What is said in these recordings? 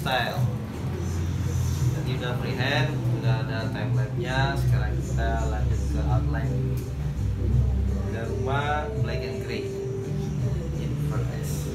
freestyle. Tadi udah freehand, udah ada timeline-nya. Sekarang kita lanjut ke outline. Ada rumah black and gray Inverness.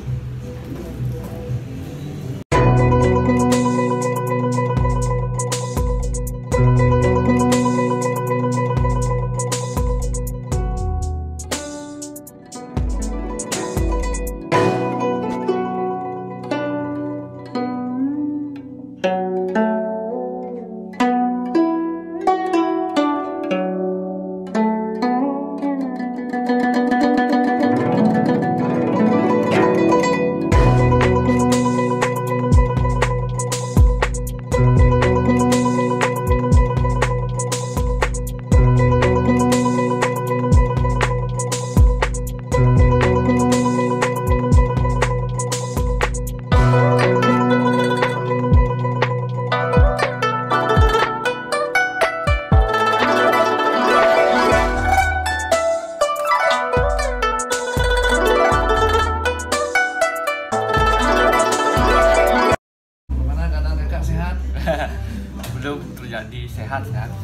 Belum terjadi sehat.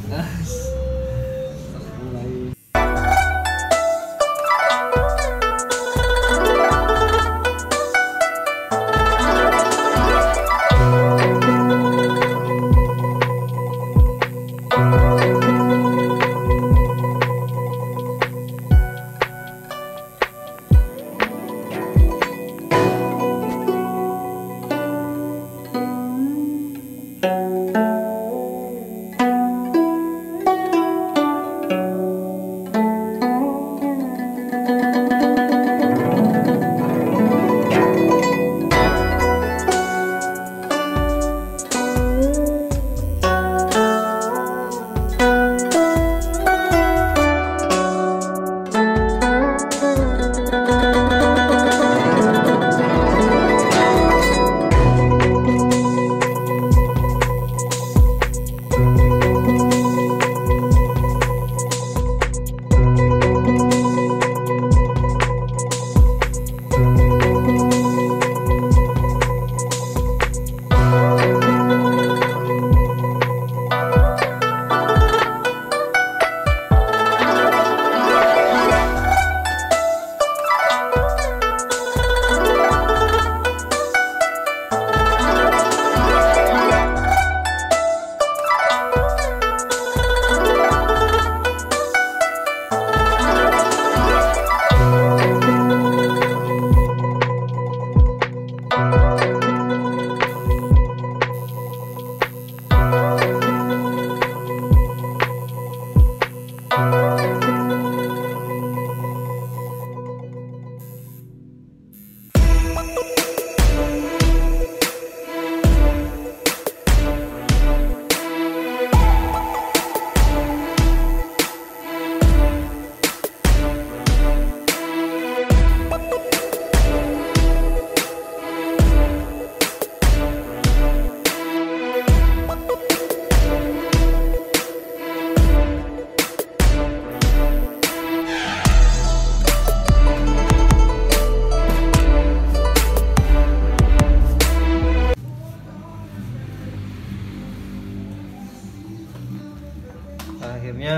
Akhirnya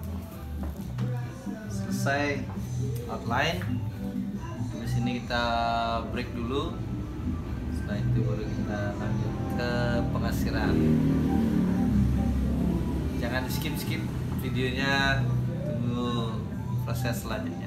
selesai outline. Di sini kita break dulu. Setelah itu baru kita lanjut ke pengasiran. Jangan di skip videonya, tunggu proses selanjutnya.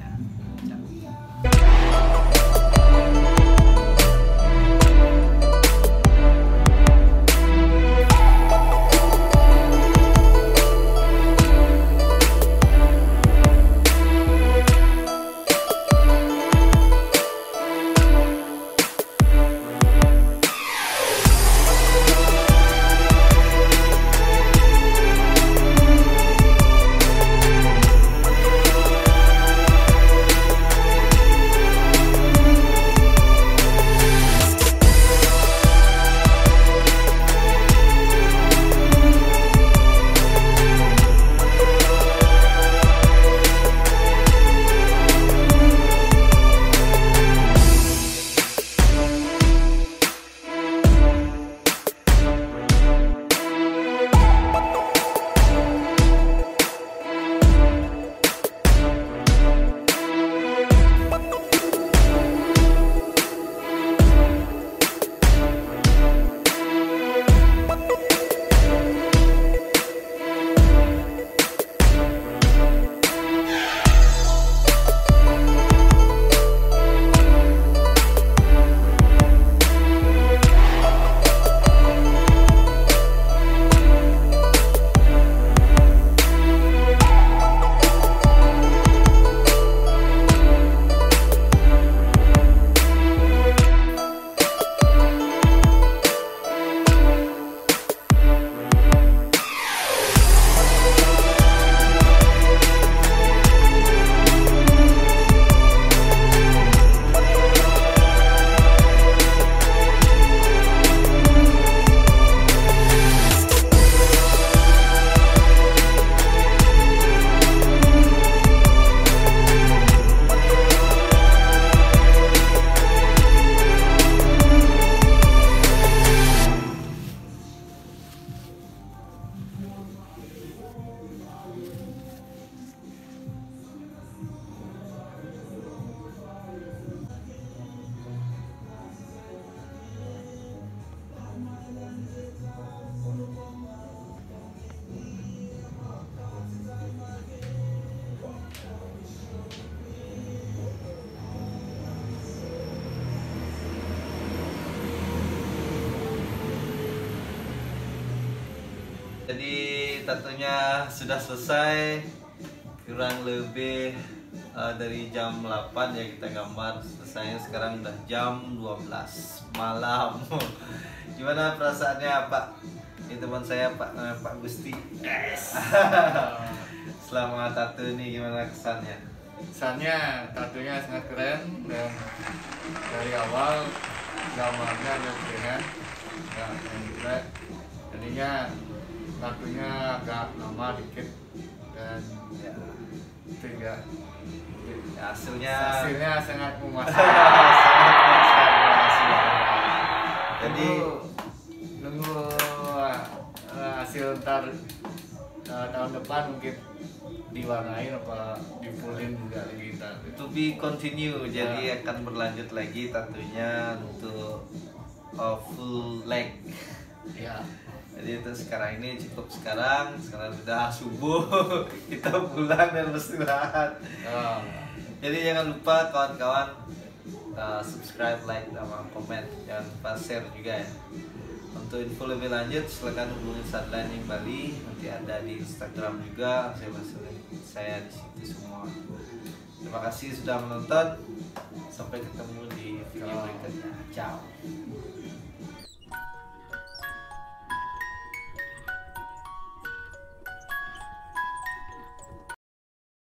Jadi tatunya sudah selesai, kurang lebih dari jam 8 ya kita gambar. Selesainya sekarang udah jam 12 malam. Gimana perasaannya Pak? Ini teman saya Pak Gusti. Yes. Selama tato ini gimana kesannya? Kesannya tatunya sangat keren dan dari awal gambarnya ada freehand, nggak handbrake. Jadinya tatunya agak lama dikit dan Ya, itu enggak. hasilnya Sangat memuaskan. sangat memuaskan. Jadi nunggu hasil ntar tahun depan mungkin diwarnain apa dipulin juga lagi ntar. to be continue, jadi akan berlanjut lagi tentunya untuk full leg. Ya. Jadi itu sekarang ini cukup sekarang sudah subuh kita pulang dan beristirahat. Oh. Jadi jangan lupa kawan-kawan subscribe, like, sama komen, jangan lupa share juga ya. Untuk info lebih lanjut silakan hubungi Sadlining Bali, nanti ada di Instagram juga, saya di situ semua. Terima kasih sudah menonton, sampai ketemu di video berikutnya. Ciao.